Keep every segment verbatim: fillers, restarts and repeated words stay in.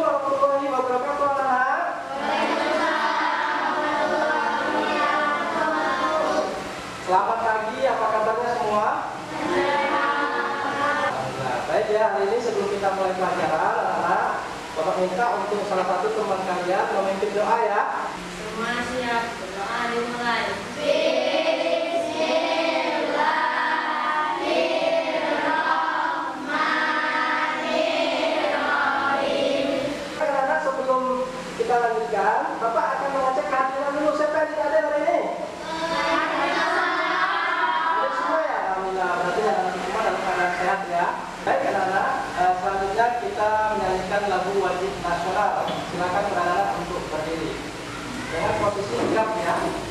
warahmatullahi wabarakatuh, anak-anak. Selamat pagi, apa kabarnya semua? Nah, baik ya, hari ini sebelum kita mulai pelajaran, anak-anak, Bapak minta untuk salah satu teman kalian memimpin doa ya. Semua siap, berdoa dimulai. Anak-anak, sebelum kita lanjutkan, Bapak akan mengecek kehadiran dulu. Siapa yang tidak ada hari ini? Ada semua ya? Alhamdulillah, berarti anak-anak semua dalam keadaan sehat ya. Baik anak-anak, eh, selanjutnya kita menyanyikan lagu wajib nasional. Silakan anak-anak untuk berdiri dengan posisi tegap ya.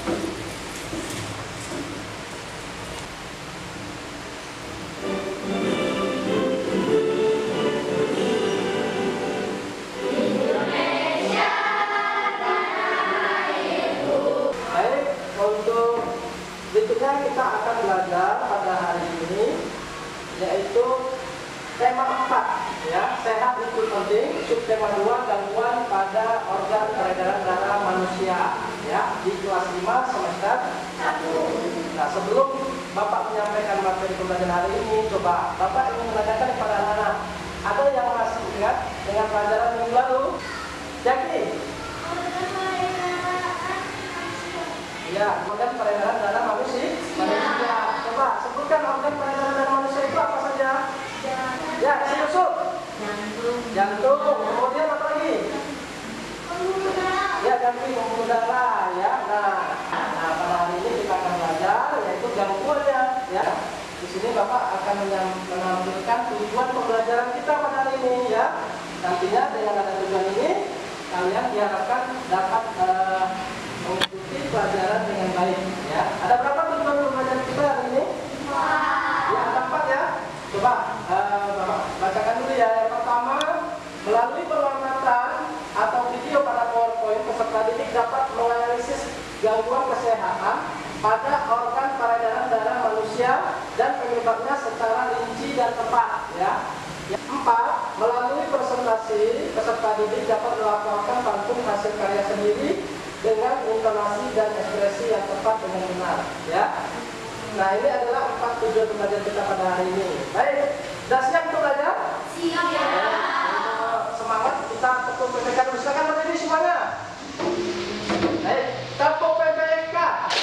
Baik, untuk berikutnya kita akan belajar pada hari ini yaitu tema empat ya, sehat itu penting. Subtema dua, gangguan pada organ peredaran darah manusia ya, di kelas lima semester satu. Nah, sebelum Bapak menyampaikan materi pembelajaran hari ini, coba Bapak ingin menanyakan kepada anak-anak, ada yang masih ingat dengan pelajaran minggu lalu? Jadi ya, organ peredaran darah manusia. Manusia. Coba sebutkan organ peredaran darah manusia itu apa saja? Ya, susu. Jantung. Jantung. Kemudian apa lagi? Ya, jantung, pembuluh darah ya. Nah, nah pada hari ini kita akan belajar yaitu gangguannya ya. Di sini Bapak akan menampilkan tujuan pembelajaran kita pada hari ini ya. Nantinya dengan ada tujuan ini kalian diharapkan dapat uh, mengikuti pelajaran dengan baik ya. Ada berapa tujuan pembelajaran kita hari ini? Ya, ada empat ya. Coba uh, Bapak bacakan dulu ya. Yang pertama, melalui pengamatan atau video pada PowerPoint, peserta didik dapat menganalisis gangguan kesehatan pada organ peredaran darah manusia dan penyebabnya secara rinci dan tepat ya. Yang empat, melalui presentasi, peserta didik dapat melaporkan pantun hasil karya sendiri dengan intonasi dan ekspresi yang tepat dengan benar ya. Nah, ini adalah empat tujuan pembelajaran kita pada hari ini. Baik, sudah siap untuk belajar? Siap ya. Untuk semangat kita tepuk P P K dulu. Silakan berdiri semuanya. Baik, tepuk P P K.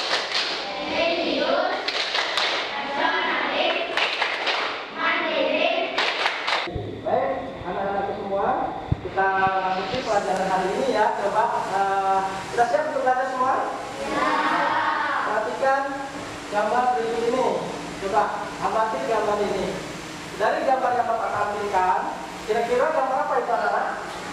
Baik, anak-anak semua, kita lanjuti pelajaran hari ini ya. Coba uh, sudah siap untuk belajar semua? Ya. Perhatikan gambar berikut ini. Coba amati gambar ini. Dari gambar yang Bapak tampilkan, kira-kira gambar apa itu anak-anak?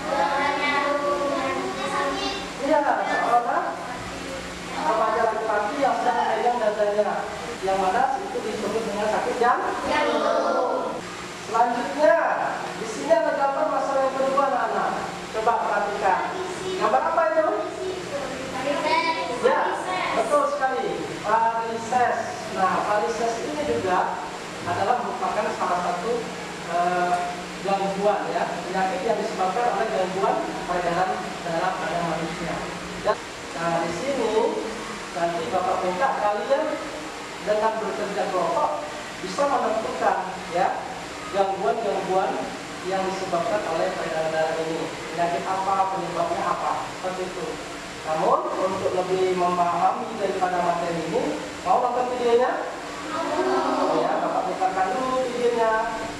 Iya, seorang remaja laki-laki yang sedang memegang dadanya, yang mana itu disebut dengan sakit jantung. Selanjutnya, di sini ada gambar masalah yang kedua anak-anak. Coba perhatikan. Gambar apa itu? Ya, betul sekali. Varises. Nah, varises ini juga adalah merupakan salah satu eh, gangguan ya, penyakit yang disebabkan oleh gangguan peredaran darah pada manusia. Dan, nah, di sini nanti Bapak minta kalian dengan bekerja kelompok bisa menentukan ya gangguan-gangguan yang disebabkan oleh peredaran darah ini. Penyakit apa, penyebabnya apa, seperti itu. Namun untuk lebih memahami daripada materi ini, mau nonton videonya? Oh ya, Bapak putarkan dulu videonya.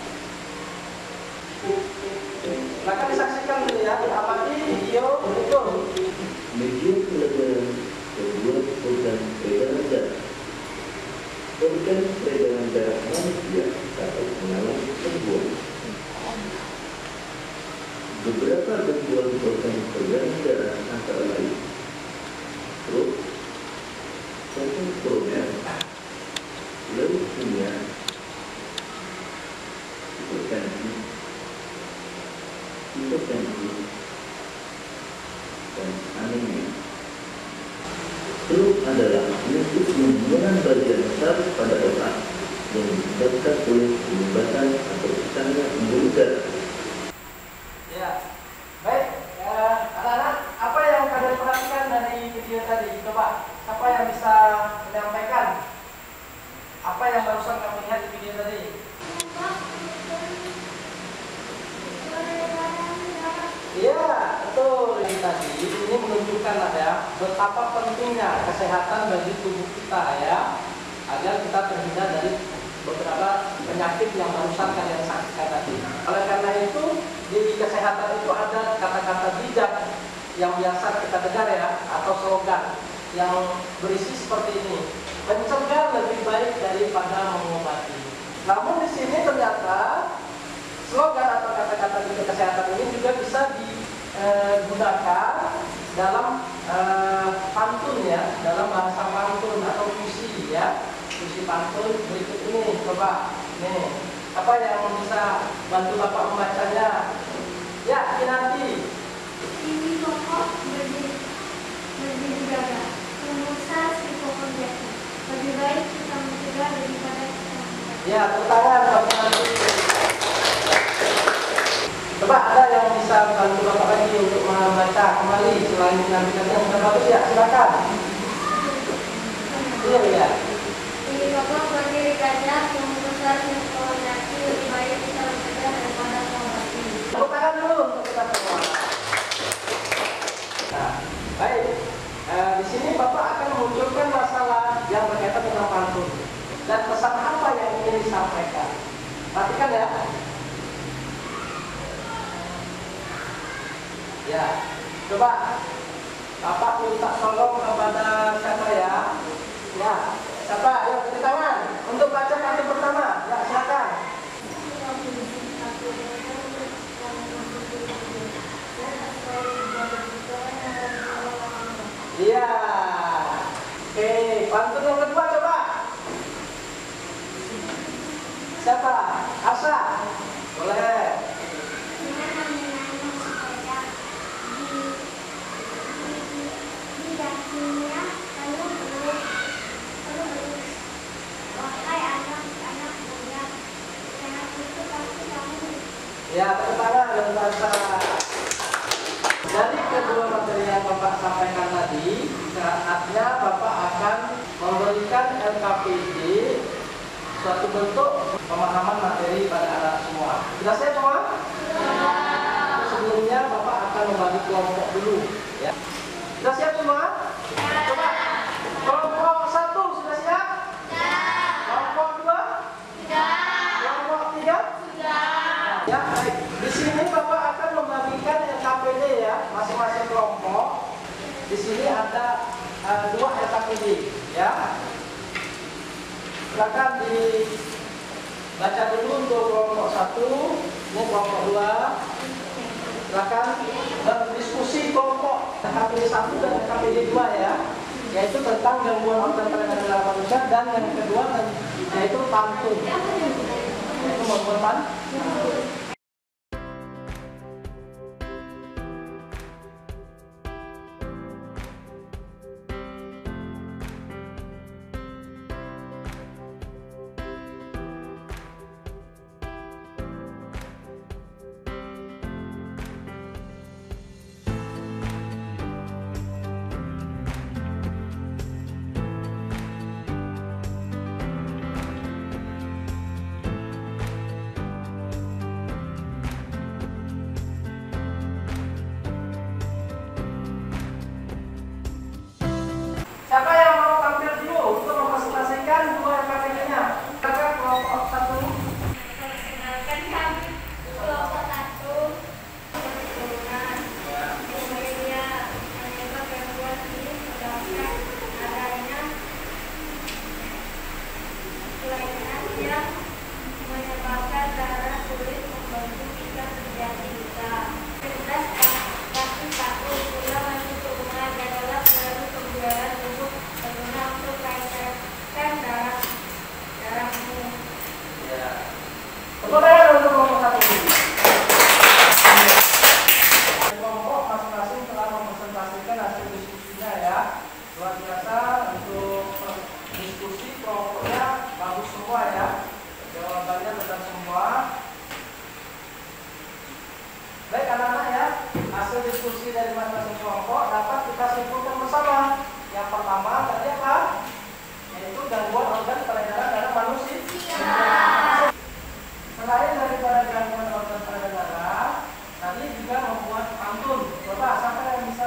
Maka disaksikan dulu ya, diamati video berikut. Media pelajaran kedua organ peredaran darah. Organ peredaran darah manusia dapat mengalami gangguan. Beberapa gangguan organ peredaran darah antara lain stroke, jantung koroner, leukemia, hipertensi, hipertensi, dan anemia. Stroke adalah penyakit yang menyerang bagian saraf pada otak yang disebabkan oleh penyumbatan atau pecahnya pembuluh darah. Ya, baik. tadi ini menunjukkan ada betapa pentingnya kesehatan bagi tubuh kita ya, agar kita terhindar dari beberapa penyakit yang barusan kalian saksikan tadi. Oleh karena itu di kesehatan itu ada kata-kata bijak yang biasa kita dengar ya, atau slogan yang berisi seperti ini: mencegah lebih baik daripada mengobati. Namun di sini ternyata slogan atau kata-kata bijak kesehatan ini juga bisa digunakan dalam eh, pantun ya, dalam bahasa pantun atau puisi ya. Puisi pantun berikut ini, coba nih, apa yang bisa bantu Bapak membacanya? Ya, Kinanti. Ini pokok berdiri berdiri gagah, membesar si pokok jati. Lebih baik kita mencegah daripada kita mengobati. Ya, tepuk tangan Bapak Kinanti. Coba ada yang bisa bantu Bapak lagi untuk membaca kembali selain Kinanti tadi yang sudah bagus ya, silakan. Iya ya. Ini pokok berdiri gagah, membesar si pokok jati. Lebih baik kita mencegah daripada mengobati. Tepuk tangan dulu untuk kita semua. Nah, baik. Eh, di sini Bapak akan memunculkan masalah yang berkaitan dengan pantun dan pesan apa yang ingin disampaikan. Perhatikan ya. Ya, coba Bapak minta tolong kepada siapa ya? Ya, siapa? Ayo beri tangan untuk baca pantun pertama. Ya, silakan. Iya. Oke, pantun yang kedua coba. Siapa? Asa. Boleh. Dengan menggunakan sepeda di di di dakinya lalu berus lalu berus. Wahai anak-anak muda, jangan itu pasti kamu. Ya, tepuk tangan dan bahasa. Dari kedua materi yang Bapak sampaikan tadi, saatnya Bapak akan memberikan L K P D, suatu bentuk pemahaman materi pada anak semua. Sudah siap semua? Ya. Sebelumnya Bapak akan membagi kelompok dulu. Ya. Sudah siap semua? Ya. Coba. Kelompok satu sudah siap? Ya. Kelompok dua? Ya. Kelompok tiga? Ya, baik. Di sini Bapak akan membagikan L K P D ya, masing-masing kelompok. Di sini ada uh, dua L K P D ya. Silakan dibaca dulu untuk kelompok satu, ini kelompok dua. Silakan berdiskusi kelompok L K P D satu dan L K P D dua ya, yaitu tentang gangguan organ pernafasan manusia, dan yang kedua yaitu pantun. Yaitu membuat pantun. Siapa yang mau tampil dulu untuk mempresentasikan dua L K P D-nya? Silakan kelompok satu. Perkenalkan kami kelompok satu berketurunan Indonesia menyebab gangguan ini menyebabkan adanya kelainan yang menyebabkan darah sulit membantu jika terjadi luka. Penyintas kaki satu gula masuk ke rumah adalah selalu kebugaran tubuh berguna untuk mencairkan darah darahmu. Ya. Kemudian untuk kelompok satu ini. Kelompok masing-masing telah mempresentasikan hasil diskusinya ya. Luar biasa untuk diskusi kelompoknya, bagus semua ya. Jawabannya benar semua. Baik anak-anak ya, hasil diskusi dari masing-masing kelompok dapat kita simpulkan bersama. Yang pertama tadi apa? Yaitu gangguan organ peredaran darah manusia. Selain daripada gangguan organ peredaran darah, tadi juga membuat pantun. Coba siapa yang bisa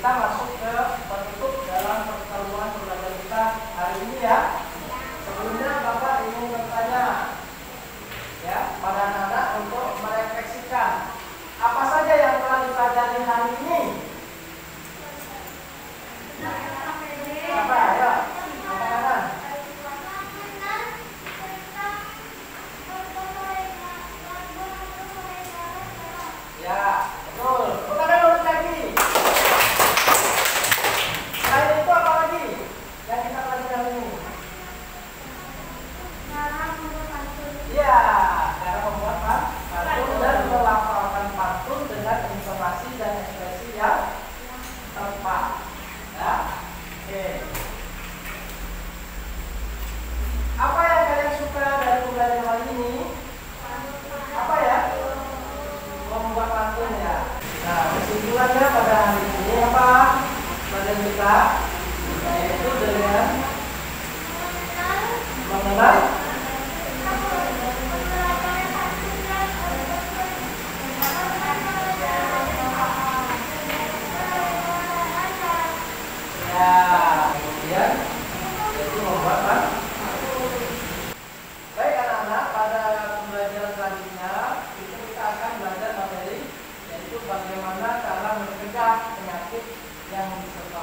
kita masuk ke penutup dalam pertemuan pembelajaran kita hari ini ya. Sebelumnya Bapak ingin bertanya ya pada anak-anak untuk merefleksikan apa saja yang telah dipelajari hari ini. Apa ya? Anak-anak. Ya, betul. Bukan urut lagi. Selain itu apa lagi yang kita pelajari hari ini? Ya, cara membuat pantun dan melafalkan pantun dengan intonasi dan ekspresi yang tepat. Ya, oke. Apa yang kalian suka dari pembelajaran hari ini? Apa ya? Membuat pantun ya. Nah, kesimpulannya pada hari ini apa? Pelajaran kita yaitu dengan mengenai ya, kemudian yaitu membuat pantun. Baik anak-anak, pada pembelajaran selanjutnya itu kita akan belajar materi yaitu bagaimana cara mencegah penyakit yang disertai